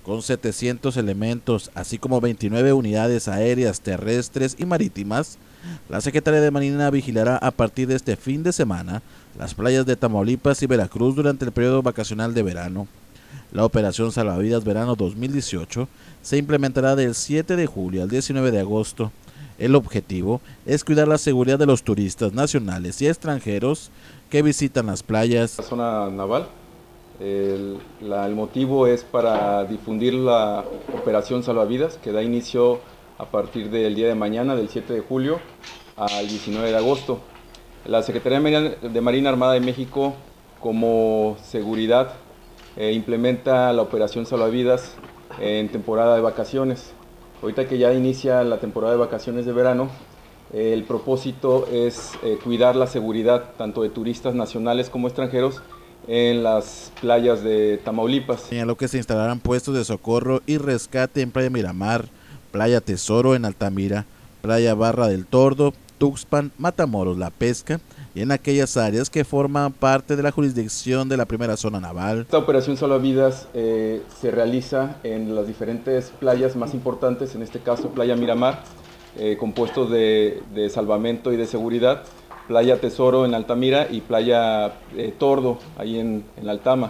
con 700 elementos, así como 29 unidades aéreas, terrestres y marítimas. La Secretaría de Marina vigilará a partir de este fin de semana las playas de Tamaulipas y Veracruz durante el periodo vacacional de verano. La operación Salvavidas Verano 2018 se implementará del 7 de julio al 19 de agosto. El objetivo es cuidar la seguridad de los turistas nacionales y extranjeros que visitan las playas. La zona naval. El motivo es para difundir la operación Salvavidas, que da inicio a partir del día de mañana, del 7 de julio al 19 de agosto. La Secretaría de Marina Armada de México, como seguridad, implementa la operación Salvavidas en temporada de vacaciones. Ahorita que ya inicia la temporada de vacaciones de verano, el propósito es cuidar la seguridad tanto de turistas nacionales como extranjeros en las playas de Tamaulipas. Señaló que se instalarán puestos de socorro y rescate en Playa Miramar, Playa Tesoro en Altamira, Playa Barra del Tordo, Tuxpan, Matamoros, La Pesca y en aquellas áreas que forman parte de la jurisdicción de la primera zona naval. Esta operación Salvavidas se realiza en las diferentes playas más importantes, en este caso Playa Miramar, con puestos de salvamento y de seguridad, Playa Tesoro en Altamira y Playa Tordo, ahí en Aldama.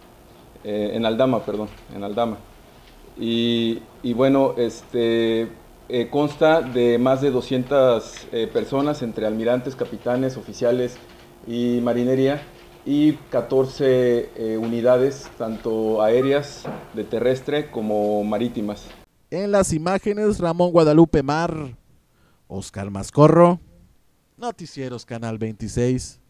Y bueno, consta de más de 200 personas, entre almirantes, capitanes, oficiales y marinería, y 14 unidades, tanto aéreas, de terrestre como marítimas. En las imágenes, Ramón Guadalupe Mar, Oscar Mascorro, Noticieros Canal 26.